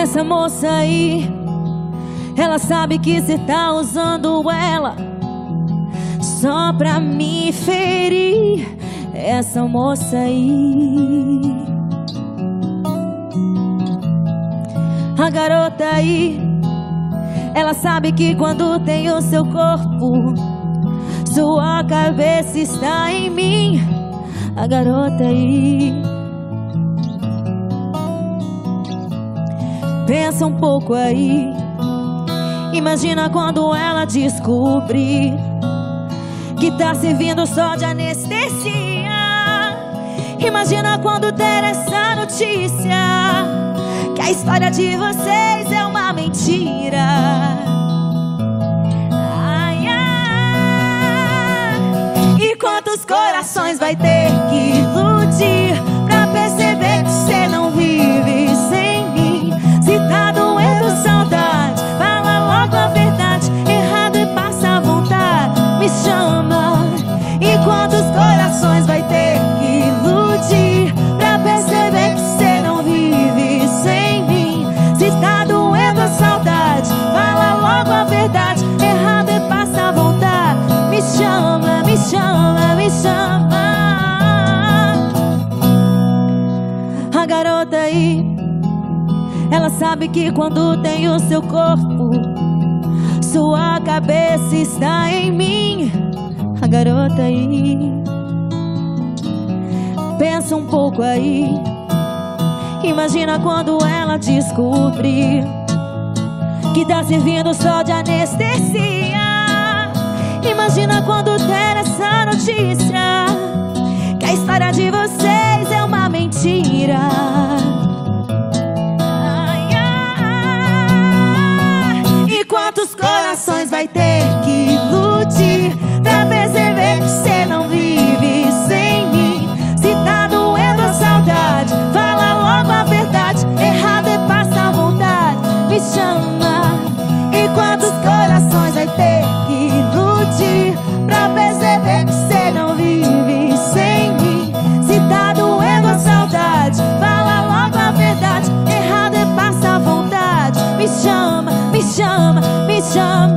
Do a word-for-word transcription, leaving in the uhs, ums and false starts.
Essa moça aí, ela sabe que cê tá usando ela só pra me ferir. Essa moça aí, a garota aí, ela sabe que quando tem o seu corpo, sua cabeça está em mim. A garota aí, pensa um pouco aí. Imagina quando ela descobrir que tá servindo só de anestesia. Imagina quando ter essa notícia que a história de vocês é uma mentira. Ai, ai. E quantos corações vai ter que iludir pra perceber que cê não vive sem mim? Se tá doendo saudade, fala logo a verdade. Errado e passa a vontade, me chama. E quantos corações vai ter que iludir pra perceber que cê não vive sem mim? Se tá doendo a saudade, fala logo a verdade. Errado e passa a vontade, me chama, me chama, me chama. A garota aí, ela sabe que quando tem o seu corpo, sua cabeça está em mim. A garota aí, pensa um pouco aí. Imagina quando ela descobrir que tá servindo só de anestesia. Imagina quando ter essa notícia que a história de vocês é uma mentira. Ai, ai. E quantos corações vai ter que iludir pra perceber que cê não vive sem mim? Se tá doendo a saudade, fala logo a verdade. Errado é passar a vontade, me chama. E quantos corações vai ter que iludir pra perceber que cê não vive sem mim? Se tá doendo a saudade, fala logo a verdade. Errado é passar a vontade, me chama, me chama, me chama.